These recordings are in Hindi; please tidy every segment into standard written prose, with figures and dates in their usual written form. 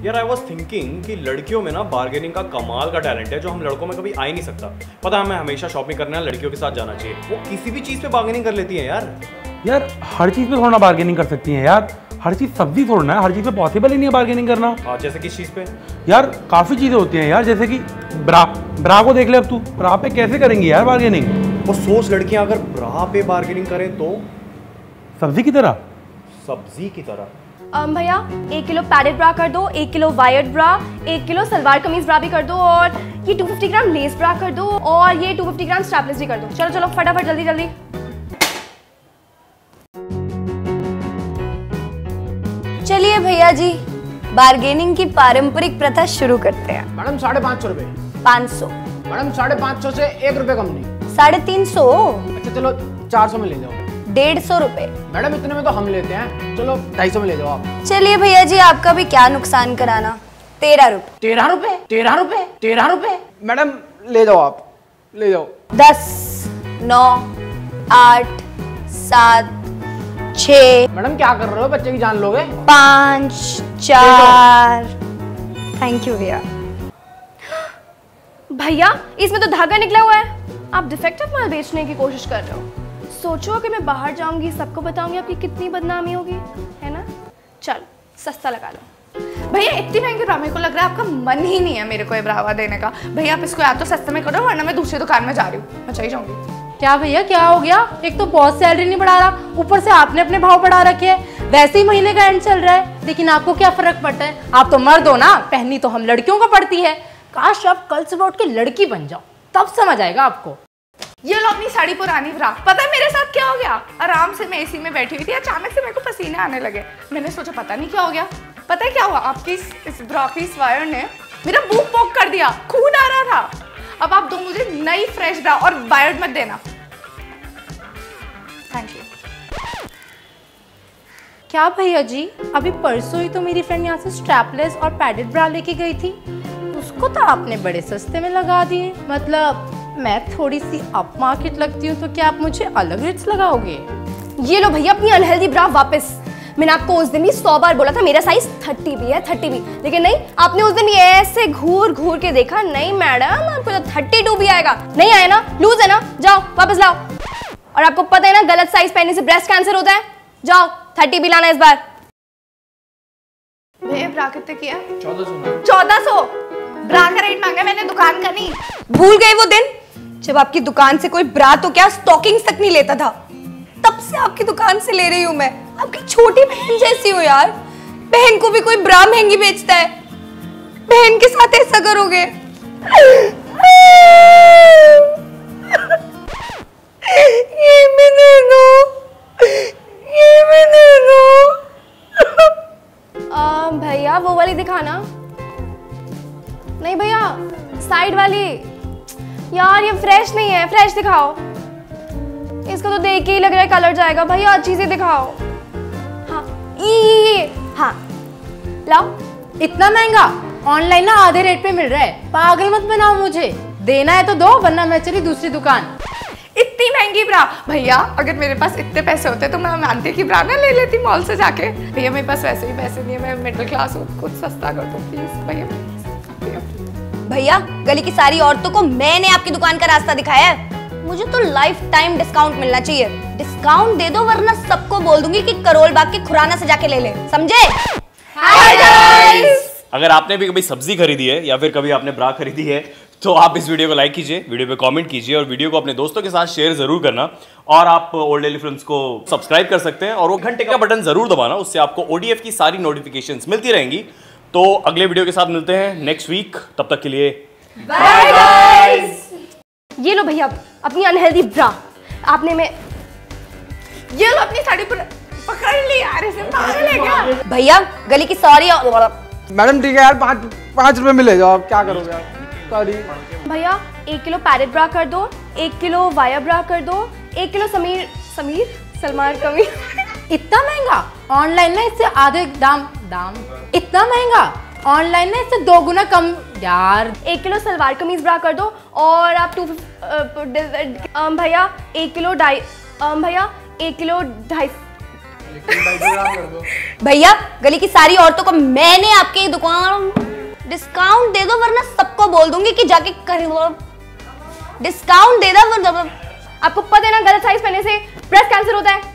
यार आई वॉज थिंकिंग कि लड़कियों में ना बार्गेनिंग का कमाल का टैलेंट है जो हम लड़कों में कभी आ ही नहीं सकता। पता है हमें हमेशा शॉपिंग करना है, लड़कियों के साथ जाना चाहिए। वो किसी भी चीज़ पे बार्गेनिंग कर लेती है यार हर चीज़ पे थोड़ा बार्गेनिंग कर सकती हैं यार। हर चीज़ सब्जी थोड़ना है, हर चीज़ पे पॉसिबल ही नहीं है बार्गेनिंग करना। जैसे किस चीज़ पे? यार काफ़ी चीज़ें होती हैं यार, जैसे कि ब्रा को देख ले। अब तू ब्रा पे कैसे करेंगी यार बार्गेनिंग? वो सोच, लड़कियां अगर ब्रा पे बार्गेनिंग करें तो सब्जी की तरह। सब्जी की तरह? भैया 1 किलो पैडेड ब्रा कर दो, 1 kilo wired bra, 1 kilo salwar kameez bra भी कर दो, और ये 250 ग्राम लेस ब्रा कर दो, और ये 250 ग्राम स्ट्रैपलेस भी कर दो। चलो चलो फटाफट जल्दी जल्दी। चलिए भैया जी, बार्गेनिंग की पारंपरिक प्रथा शुरू करते हैं। मैडम 550 रुपए। 500। मैडम 550 से 1 रुपए कम नहीं। 350। अच्छा चलो 400 में ले जाओ। 150 रुपए। मैडम इतने में तो हम लेते हैं, चलो 250 में ले जाओ आप। चलिए भैया जी, आपका भी क्या नुकसान कराना। 13 रुपए। 13 रुपए? 13 रुपए? 13 रुपए? मैडम ले जाओ आप, ले जाओ। 10, 9, 8, 7, 6। मैडम क्या कर रहे हो, बच्चे की जान लोगे? 5, 4। थैंक यू भैया। भैया इसमें तो धागा निकला हुआ है। आप डिफेक्टिव माल बेचने की कोशिश कर रहे हो। सोचो कि मैं बाहर जाऊंगी, सबको बताऊंगी, आपकी कितनी बदनामी होगी, है ना? चल सस्ता लगा लो। भैया इतनी महंगी ब्रा, मेरे को लग रहा है आपका मन ही नहीं है मेरे को ये ब्रावा देने का। भैया आप इसको या तो सस्ते में करो, वरना मैं दूसरी दुकान में जा रही हूँ, मैं चली जाऊंगी। क्या भैया क्या हो गया? एक तो बॉस सैलरी नहीं बढ़ा रहा, ऊपर से आपने अपने भाव बढ़ा रखे हैं। वैसे ही महीने का एंड चल रहा है, लेकिन आपको क्या फर्क पड़ता है? आप तो मर्द हो ना, पहनी तो हम लड़कियों को पड़ती है। काश आप कल सुबह उठ के लड़की बन जाओ, तब समझ आएगा आपको। ये लो अपनी साड़ी पुरानी ब्रा। पता है मेरे साथ क्या हो गया? आराम से मैं एसी में बैठी हुई थी, अचानक से मेरे को पसीने आने लगे। मैंने सोचा पता नहीं क्या हो गया। पता है क्या हुआ? आपकी इस ब्रा की इस वायर ने मेरा मुंह पोक कर दिया, खून आ रहा था। अब आप दो मुझे नई फ्रेश ब्रा और वायर्ड मत देना। Thank you. क्या भैया जी, अभी परसों ही तो मेरी फ्रेंड यहाँ से स्ट्रैपलेस और पैडेड ब्रा लेके गई थी, उसको तो आपने बड़े सस्ते में लगा दिए। मतलब मैं थोड़ी सी अप मार्केट लगती हूँ, तो क्या आप मुझे अलग रेट्स लगाओगे? ये लो भैया अपनी अनहेल्दी ब्रा वापस। मैंने आपको उस दिन भी 100 बार बोला था मेरा साइज 30 भी है, 30 भी, लेकिन नहीं, आपने उस दिन ये ऐसे घूर घूर के देखा। नहीं मैडम, आपको तो 32 भी आएगा। नहीं आया ना, लूज है ना, जाओ वापस लाओ। और आपको पता है ना गलत साइज पहनने से ब्रेस्ट कैंसर होता है। जाओ 30 भी लाना इस बार। भैया ब्रा कितने की है? 1400। 1400? ब्रा का रेट मांगा मैंने, दुकान का नहीं। भूल गए वो दिन जब आपकी दुकान से कोई ब्रा तो क्या स्टॉकिंग्स तक नहीं लेता था? तब से आपकी दुकान से ले रही हूं मैं। आपकी छोटी बहन जैसी हो यार। बहन को भी कोई ब्रा महंगी बेचता है, बहन के साथ ऐसा करोगे? ये भी दे दो, ये भी दे दो। भैया वो वाली दिखाना। नहीं भैया साइड वाली। यार ये फ्रेश नहीं है, फ्रेश दिखाओ। इसको तो देख के ही लग रहा है कलर जाएगा। भैया अच्छी सी दिखाओ। हाँ ये हाँ लाओ। इतना महंगा? ऑनलाइन ना आधे रेट पे मिल रहा है। पागल मत बनाओ मुझे, देना है तो दो, वरना मैं चली दूसरी दुकान। इतनी महंगी ब्रा? भैया अगर मेरे पास इतने पैसे होते तो मैं मानती की ब्रा ना ले लेती मॉल से जाके। भैया मेरे पास वैसे ही पैसे नहीं है, मैं मिडिल क्लास हूँ, कुछ सस्ता कर दो प्लीज भैया। भैया गली की सारी औरतों को मैंने आपकी दुकान का रास्ता दिखाया है। मुझे तो लाइफ टाइम डिस्काउंट मिलना चाहिए। डिस्काउंट दे दो, वरना सबको बोल दूंगी कि करोल बाग के खुराना से जाके ले ले, समझे? Hi guys! अगर आपने भी कभी सब्जी खरीदी है या फिर कभी आपने ब्रा खरीदी है तो आप इस वीडियो को लाइक कीजिए, वीडियो पे कमेंट कीजिए और वीडियो को अपने दोस्तों के साथ शेयर जरूर करना। और आप ओल्ड डेली फिल्म्स को सब्सक्राइब कर सकते हैं और वो घंटे का बटन जरूर दबाना, उससे आपको ODF की सारी नोटिफिकेशंस मिलती रहेंगी। तो अगले वीडियो के साथ मिलते हैं नेक्स्ट वीक, तब तक के लिए बाय गाइस। ये लो भैया अपनी अनहेल्दी ब्रा। आपने में ये लो अपनी साड़ी पकड़ ली यार, इसे पागल है क्या? भैया गली की सारी मैडम ठीक है यार, 5 रुपए में ले जाओ, आप क्या करोगे यार? सॉरी भैया 1 किलो पैडेड ब्रा कर दो, 1 किलो वायर ब्रा कर दो, 1 किलो सलमान कमीज। इतना महंगा? ऑनलाइन ना इससे आधे दाम। इतना महंगा? ऑनलाइन ना इससे 2 गुना कम यार। 1 किलो सलवार कमीज ब्रा कर दो और आप भैया 1 किलो ढाई। भैया गली की सारी औरतों को मैंने आपकी दुकान डिस्काउंट दे दो वरना सबको बोल दूंगी कि जाके डिस्काउंट दे दो वरना। आपको पता है ना गलत साइज पहनने से ब्रेस्ट कैंसर होता है।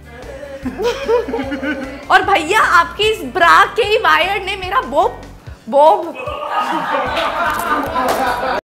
और भैया आपकी इस ब्रा के वायर ने मेरा बोब